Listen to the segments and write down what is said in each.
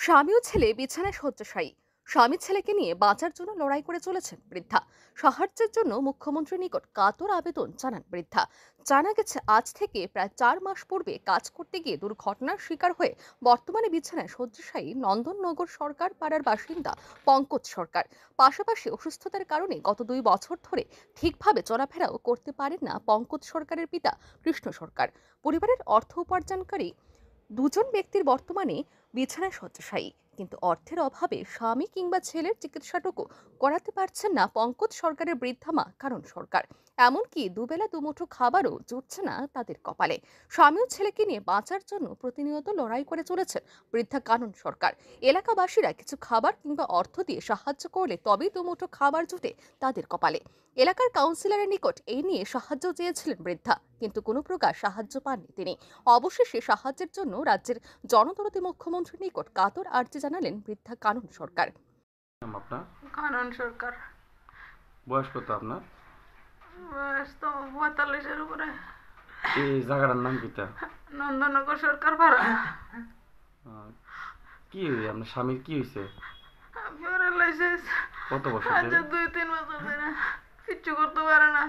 স্বামী ও ছেলে বিছানায় শয্যাশায়ী। স্বামী ছেলেকে নিয়ে বাঁচার জন্য লড়াই করে চলেছেন বৃদ্ধা। সাহায্যের জন্য মুখ্যমন্ত্রীর নিকট কাতর আবেদন জানান বৃদ্ধা। জানা গেছে আজ থেকে প্রায় 4 মাস পূর্বে কাজ করতে গিয়ে দুর্ঘটনার শিকার হয়ে বর্তমানে বিছানায় শয্যাশায়ী নন্দননগর সরকার পাড়ার বাসিন্দা পঙ্কজ সরকার। পাশাপাশি অসুস্থতার কারণে গত 2 বছর ধরে ঠিকভাবে চলাফেরাও করতে পারেন না পঙ্কজ সরকারের পিতা কৃষ্ণ সরকার। পরিবারের অর্থ উপার্জনকারী দুজন ব্যক্তির বর্তমানে বিছানায় শয্যাশায়ী, কিন্তু অর্থের অভাবে স্বামী কিংবা ছেলের চিকিৎসাটুকু করাতে পারছেন না পঙ্কজ সরকারের বৃদ্ধা মা কানন সরকার। এমনকি দুবেলা দুমুঠো খাবারও জুটছে না তাদের কপালে। স্বামী ও ছেলেকে নিয়ে বাঁচার জন্য প্রতিনিয়ত লড়াই করে চলেছেন বৃদ্ধা কানন সরকার। এলাকাবাসীরা কিছু খাবার কিংবা অর্থ দিয়ে সাহায্য করলে তবেই দুমুঠো খাবার জুটে তাদের কপালে। এলাকার কাউন্সিলরের নিকট এই নিয়ে সাহায্য চেয়েছিলেন বৃদ্ধা, কিন্তু কোনো প্রকার সাহায্য পাননি তিনি। অবশেষে সাহায্যের জন্য রাজ্যের জনদরদি মুখ্যমন্ত্রীর নিকট কাতর আর্জি জানালেন বৃদ্ধা কানন সরকার। আপনার কানন সরকার। বয়স কত আপনার? বয়স তো 45-এর উপরে। এই জায়গাটার নাম কিটা? নন্দননগর সরকার পাড়া। কি আপনার স্বামীর কি হয়েছে? প্যারালাইসিস। কত বছর আজ ধরে? 2-3 বছর ধরে কিচ্ছু করতে পারে না।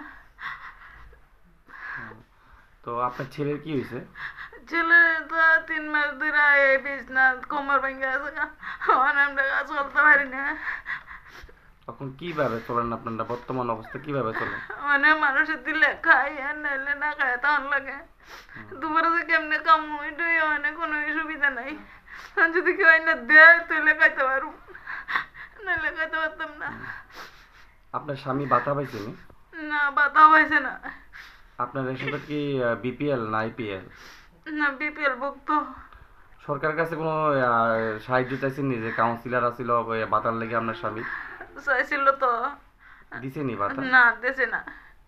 তো আপনার ছেলের কি হয়েছে? ছেলে তো 3 মাস ধরে এই বিছনা কোমর ভেঙে আছে, আমরা কাজ করতে পারি না। তখন কিভাবে চলেন আপনারা? বর্তমান অবস্থা কিভাবে চলে? মানে মানুষের দিলে খাই আর নাইলে না খায় তখন লাগে। দুপুরে যে কেমনে কাম ওইটাই মানে কোনো সুবিধা নাই। যদি কেউ না দেয় তাহলে খাইতে পারবো, নাইলে খাইতে পারতাম না। আপনার স্বামী ভাতা পাইছেন? না, বাতা হয়েছে না। আপনার রেশনটা কি বিপিএল না আইপিএল? না, বিপিএল ভুক্ত। সরকারের কাছে কোনো সাহায্য চাইছেন নি? যে কাউন্সিলর আছিল ভাতার লেগে আপনার স্বামী চাইছিল তো। দিছেনি ভাতা? না, দেশে না।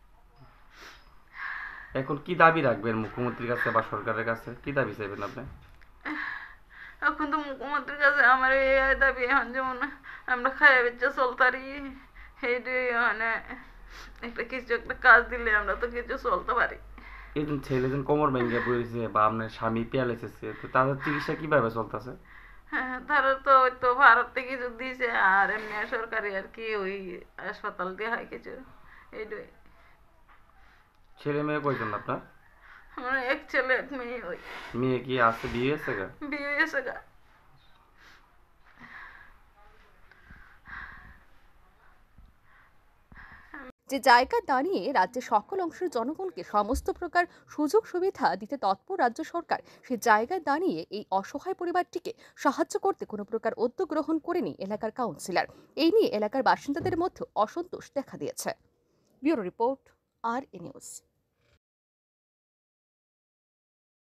এখন কি দাবি রাখবেন মুখ্যমন্ত্রীর কাছে বা সরকারের কাছে? কি দাবি চাইবেন আপনি? এখন তো মুখ্যমন্ত্রীর কাছে আমার এই দাবি, এখন যেমন আমরা খাইয়া বেচে চলতারি, সেইটাই মানে একটা কিছু একটা কাজ দিলে আমরা তো কিছু চলতে পারি। এই ছেলে যেন কোমর ভেঙে পড়েছে বা আপনার স্বামী প্যারালাইসিস, তো তাদের চিকিৎসা কিভাবে চলতেছে? হ্যাঁ, তারা তো ওই তো ভারত থেকে কিছু দিয়েছে, আর এমনি সরকারি আর কি ওই হাসপাতাল দিয়ে হয় কিছু, এইটাই। ছেলে মেয়ে কয়জন আপনার? আমার এক ছেলে এক মেয়ে। ওই মেয়ে কি আছে, বিয়ে হয়েছে গা? বিয়ে হয়েছে গা। যে জায়গা দাঁড়িয়ে রাজ্যের সকল অংশের জনগণকে সমস্ত প্রকার সুযোগ সুবিধা দিতে তৎপর রাজ্য সরকার, সে জায়গায় দাঁড়িয়ে এই অসহায় পরিবারটিকে সাহায্য করতে কোনো প্রকার উদ্যোগ গ্রহণ করেনি এলাকার কাউন্সিলর। এই নিয়ে এলাকার বাসিন্দাদের মধ্যে অসন্তোষ দেখা দিয়েছে। ব্যুরো রিপোর্ট, আর নিউজ।